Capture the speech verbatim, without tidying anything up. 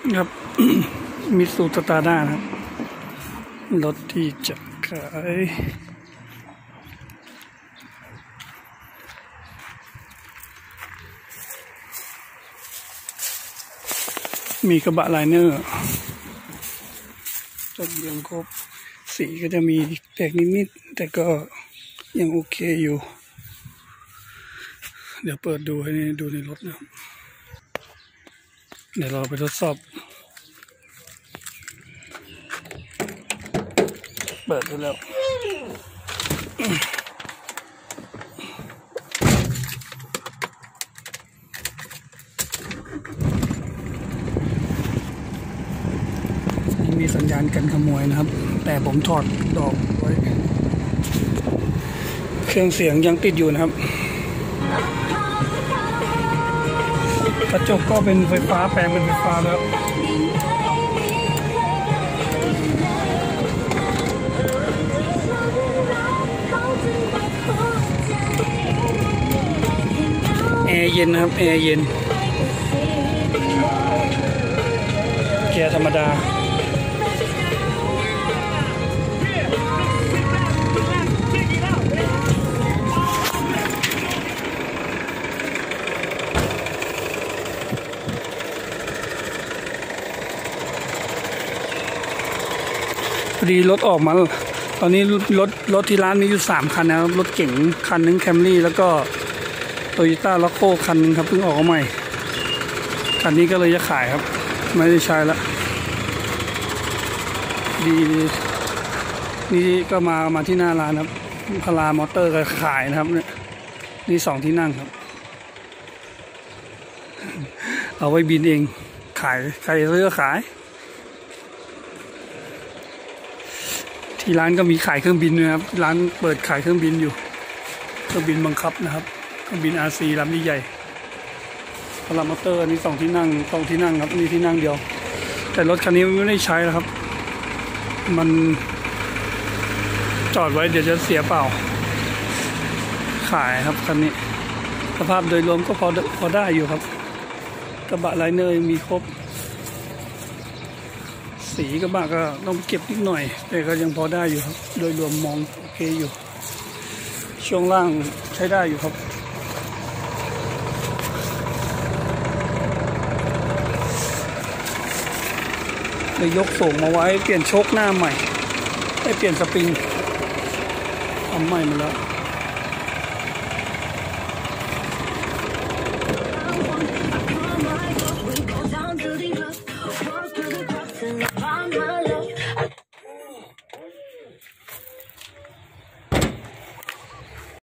ครับ มิตซูสตาร์ด้าครับรถที่จะขายมีกระบะไลเนอร์จดยังครบสีก็จะมีแตกนิดๆแต่ก็ยังโอเคอยู่เดี๋ยวเปิดดูให้ดูในรถนะครับเดี๋ยวเราไปทดสอบเปิดดูแล้วมีสัญญาณกันขโมยนะครับแต่ผมถอดดอกไว้เครื่องเสียงยังติดอยู่นะครับกระจกก็เป็นไฟฟ้าแปลงเป็นไฟฟ้าแล้วแอร์เย็นนะครับแอร์เย็นเกียร์ธรรมดาพอดีรถออกมาตอนนี้รถรถที่ร้านมีอยู่สามคันนะครับรถเก๋งคันนึงแคมรี่แล้วก็โตโยต้าล็อกโคคันนึงครับเพิ่งออกมาใหม่คันนี้ก็เลยจะขายครับไม่ได้ใช้ละดีนี่ก็มามาที่หน้าร้านครับพลามอเตอร์ก็ขายนะครับเนี่ยนี่สองที่นั่งครับเอาไว้บินเองขายใครซื้อขายที่ร้านก็มีขายเครื่องบินด้วยครับร้านเปิดขายเครื่องบินอยู่เครื่องบินบังคับนะครับเครื่องบิน อาร์ ซี ลำใหญ่พลามอเตอร์นี่สองที่นั่งสองที่นั่งครับนี่ที่นั่งเดียวแต่รถคันนี้ไม่ได้ใช้แล้วครับมันจอดไว้เดี๋ยวจะเสียเปล่าขายครับคันนี้สภาพโดยรวมก็พอพอได้อยู่ครับกระบะไลเนอร์มีครบสีกระบะก็ต้องเก็บนิดหน่อยแต่ก็ยังพอได้อยู่ครับโดยรวมมองโอเคอยู่ช่วงล่างใช้ได้อยู่ครับเลยยกส่งมาไว้เปลี่ยนโชคหน้าใหม่ได้เปลี่ยนสปริงทำใหม่มาแล้ว